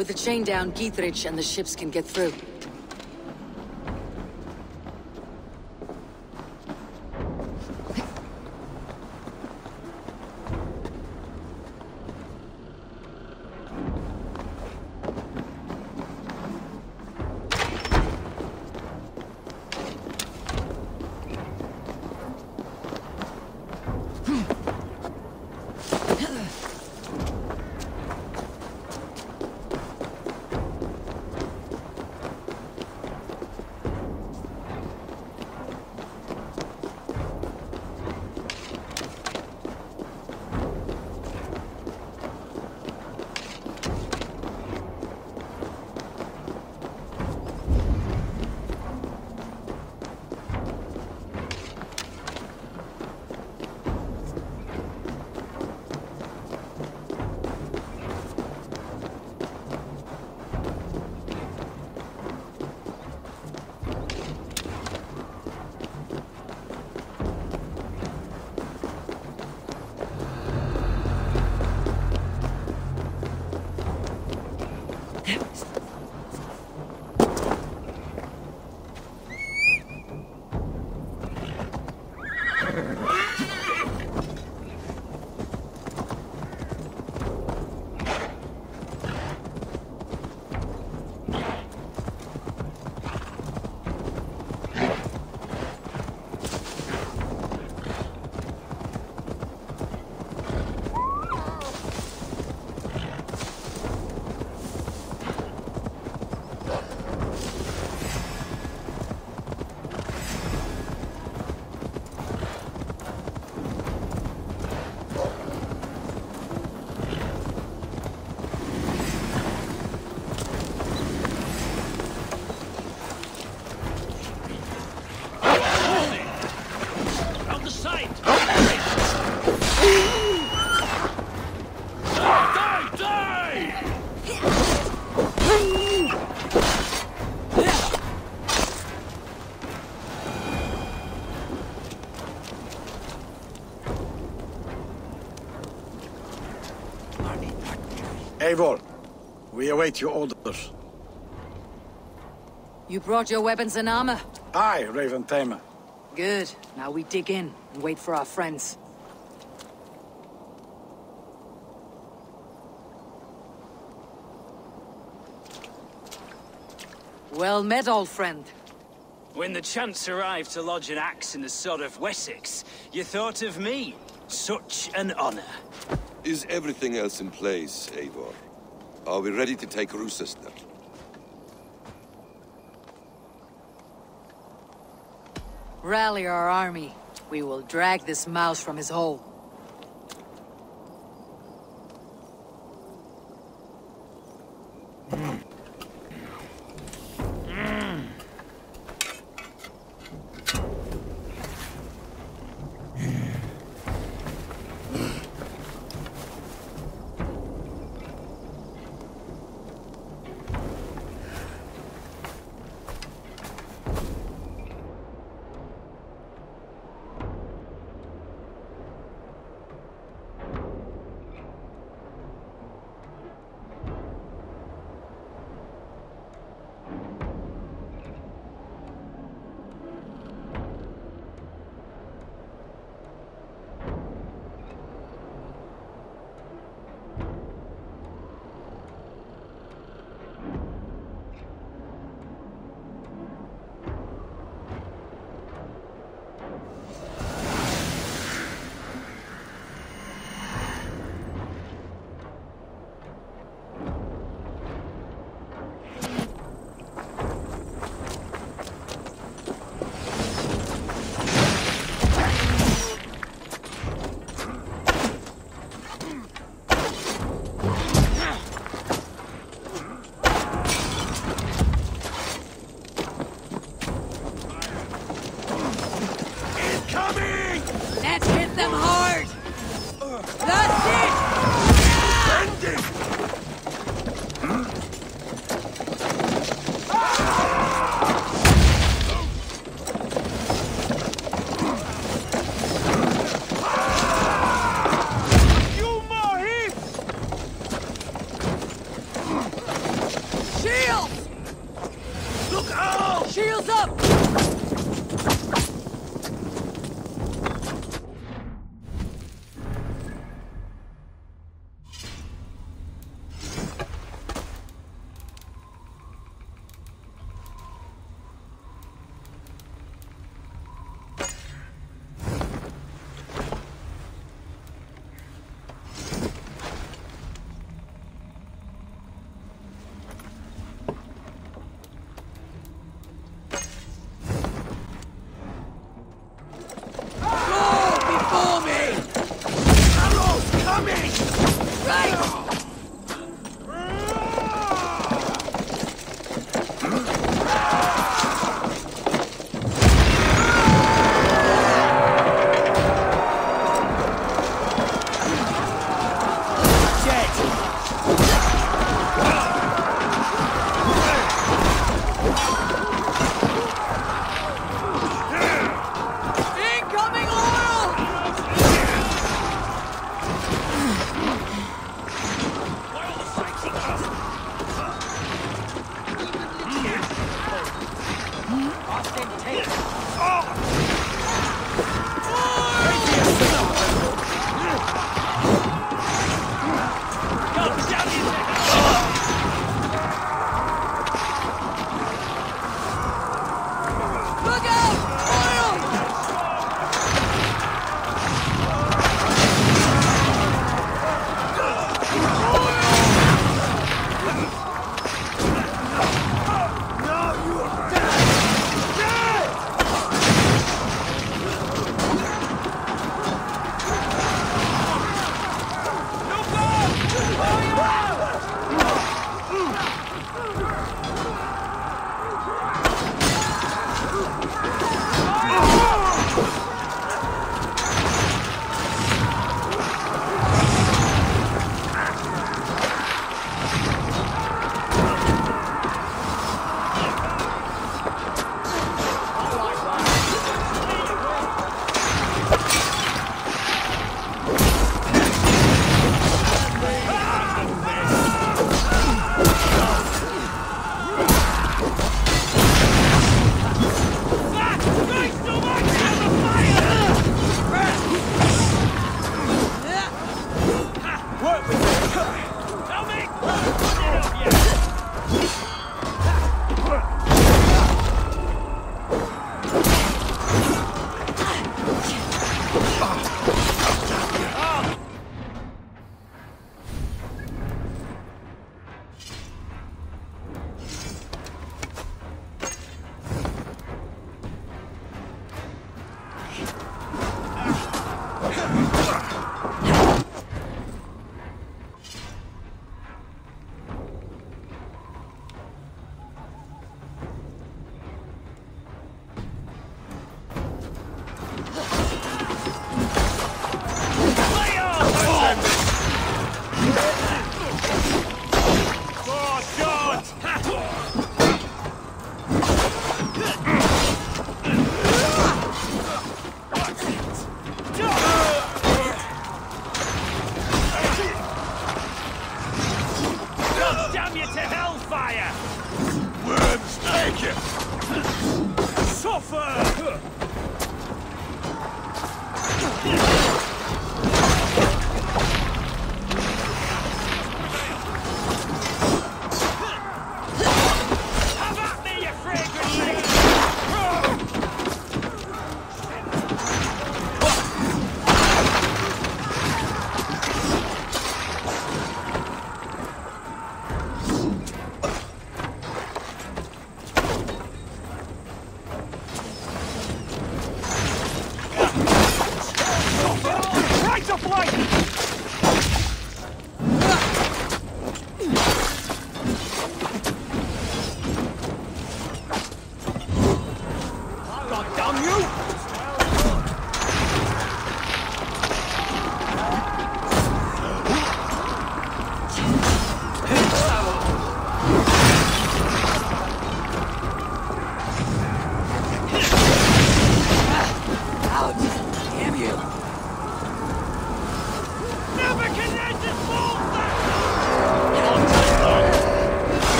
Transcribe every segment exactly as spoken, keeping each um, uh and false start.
With the chain down, Gietrich and the ships can get through. Eivor, we await your orders. You brought your weapons and armor? Aye, Raven Tamer. Good. Now we dig in and wait for our friends. Well met, old friend. When the chance arrived to lodge an axe in the sod of Wessex, you thought of me. Such an honor. Is everything else in place, Eivor? Are we ready to take Roosester? Rally our army. We will drag this mouse from his hole. Shields up!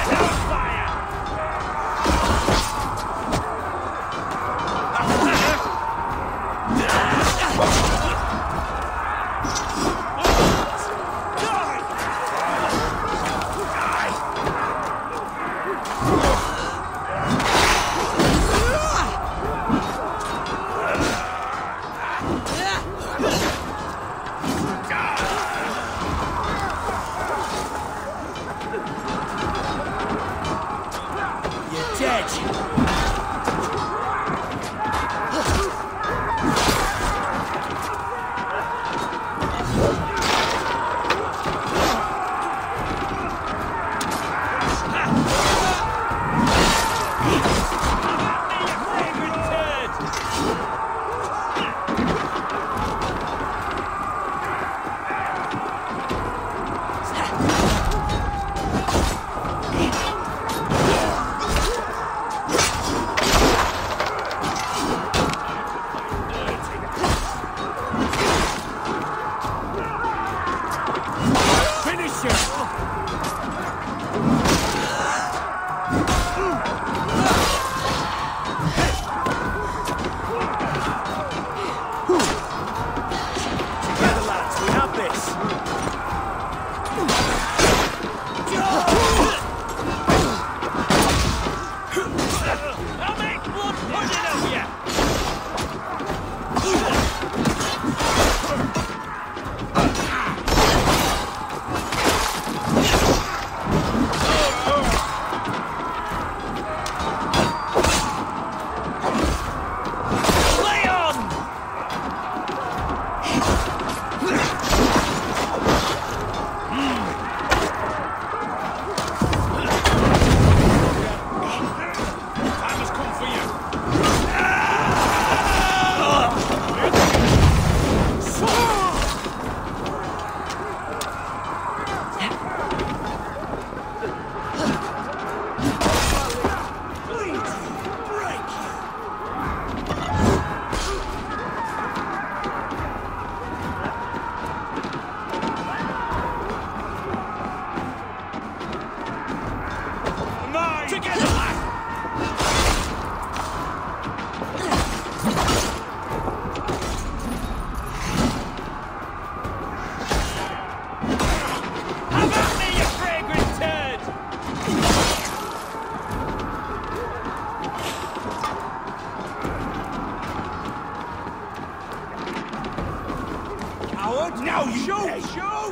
Now shoot! Shoot!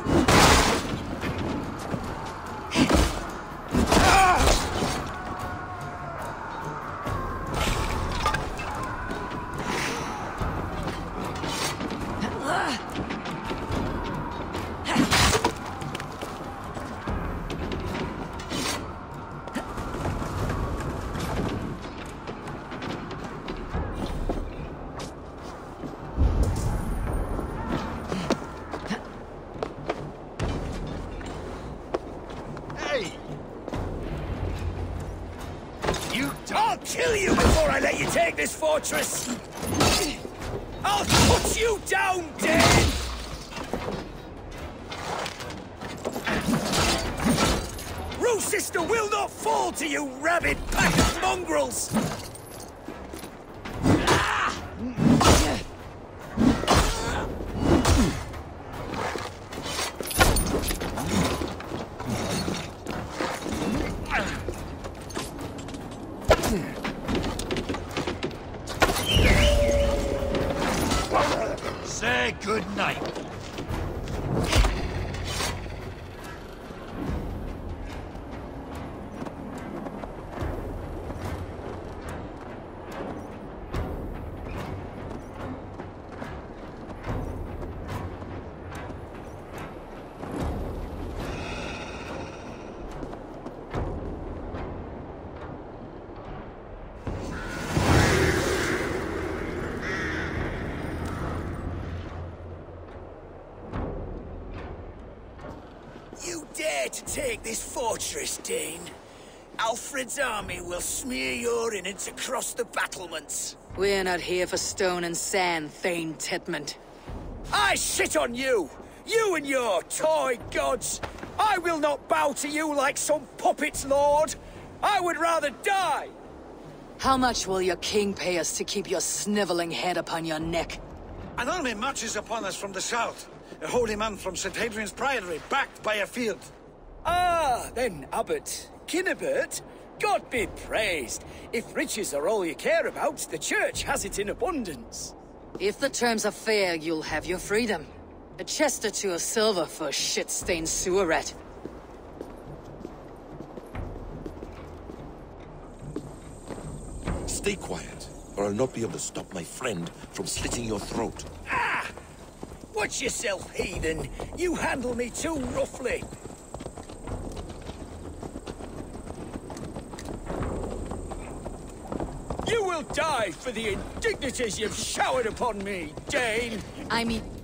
I'll kill you before I let you take this fortress! I'll put you down, Dane! Rue Sister will not fall to you, rabid pack of mongrels! Say good night. You dare to take this fortress, Dane? Alfred's army will smear your innards across the battlements. We're not here for stone and sand, Thane Tedmond. I shit on you! You and your toy gods! I will not bow to you like some puppet's lord. I would rather die. How much will your king pay us to keep your sniveling head upon your neck? An army marches upon us from the south. A holy man from Saint Hadrian's Priory, backed by a field. Ah, then, Abbot Kinnebert, God be praised. If riches are all you care about, the church has it in abundance. If the terms are fair, you'll have your freedom. A chest or two of silver for a shit-stained sewer rat. Stay quiet, or I'll not be able to stop my friend from slitting your throat. Ah! Watch yourself, heathen. You handle me too roughly. You will die for the indignities you've showered upon me, Dane! I mean,